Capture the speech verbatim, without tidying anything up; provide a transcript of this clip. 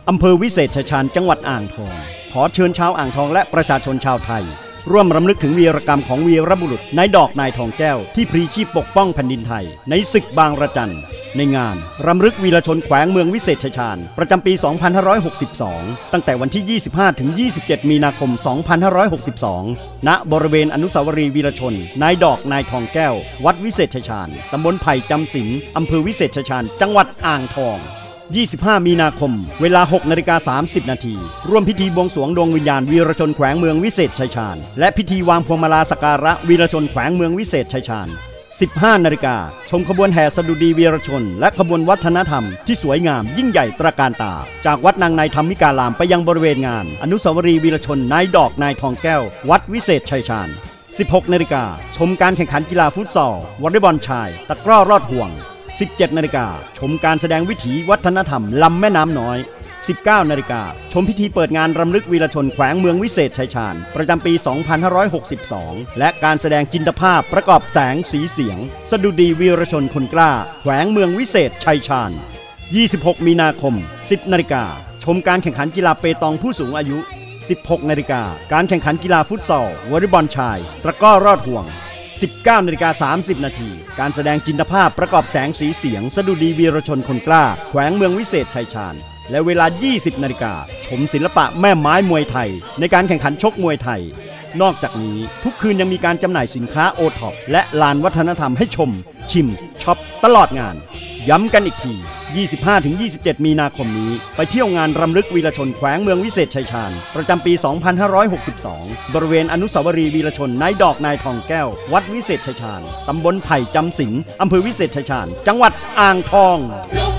อำเภอวิเศษชัยชาญจังหวัดอ่างทองขอเชิญชาวอ่างทองและประชาชนชาวไทยร่วมรำลึกถึงวีรกรรมของวีรบุรุษนายดอกนายทองแก้วที่พลีชีพปกป้องแผ่นดินไทยในศึกบางระจันในงานรำลึกวีรชนแขวงเมืองวิเศษชัยชาญประจำปี สองพันห้าร้อยหกสิบสอง ตั้งแต่วันที่ ยี่สิบห้า ถึง ยี่สิบเจ็ด มีนาคม สองพันห้าร้อยหกสิบสอง ณ บริเวณอนุสาวรีย์วีรชนนายดอกนายทองแก้ววัดวิเศษชัยชาญตำบลไผ่จำศีลอำเภอวิเศษชัยชาญจังหวัดอ่างทองยี่สิบห้า มีนาคมเวลา หกนาฬิกาสามสิบ นาทีร่วมพิธีบวงสรวงดวงวิญญาณวีรชนแขวงเมืองวิเศษชัยชาญและพิธีวางพวงมาลาสักการะวีรชนแขวงเมืองวิเศษชัยชาญ สิบห้า นาฬิกาชมขบวนแห่สดุดีวีรชนและขบวนวัฒนธรรมที่สวยงามยิ่งใหญ่ตระการตาจากวัดนางในธรรมิการามไปยังบริเวณงานอนุสาวรีย์วีรชนนายดอกนายทองแก้ววัดวิเศษชัยชาญ สิบหก นาฬิกาชมการแข่งขันกีฬาฟุตซอลวอลเลย์บอลชายตะกร้อรอดห่วงสิบเจ็ด นาฬิกาชมการแสดงวิถีวัฒนธรรมลำแม่น้ำน้อย สิบเก้า นาฬิกาชมพิธีเปิดงานรำลึกวีรชนแขวงเมืองวิเศษชัยชาญประจำปี สองพันห้าร้อยหกสิบสอง และการแสดงจินตภาพประกอบแสงสีเสียงสดุดีวีรชนคนกล้าแขวงเมืองวิเศษชัยชาญ ยี่สิบหก มีนาคม สิบ นาฬิกาชมการแข่งขันกีฬาเปตองผู้สูงอายุ สิบหก นาฬิกาการแข่งขันกีฬาฟุตซอลวอลเลย์บอลชายตะกร้อรอดห่วงสิบเก้า นาฬิกาสามสิบ นาทีการแสดงจินตภาพประกอบแสงสีเสียงสดุดีวีรชนคนกล้าแขวงเมืองวิเศษชัยชาญและเวลา ยี่สิบ นาฬิกาชมศิลปะแม่ไม้มวยไทยในการแข่งขันชกมวยไทยนอกจากนี้ทุกคืนยังมีการจำหน่ายสินค้าโอท็อปและลานวัฒนธรรมให้ชมชิมช็อปตลอดงานย้ำกันอีกที ยี่สิบห้า ถึง ยี่สิบเจ็ด มีนาคมนี้ไปเที่ยวงานรำลึกวีรชนแขวงเมืองวิเศษชัยชาญประจำปี สองพันห้าร้อยหกสิบสอง บริเวณอนุสาวรีย์วีรชนนายดอกนายทองแก้ววัดวิเศษชัยชาญตำบลไผ่จำศีลอำเภอวิเศษชัยชาญจังหวัดอ่างทอง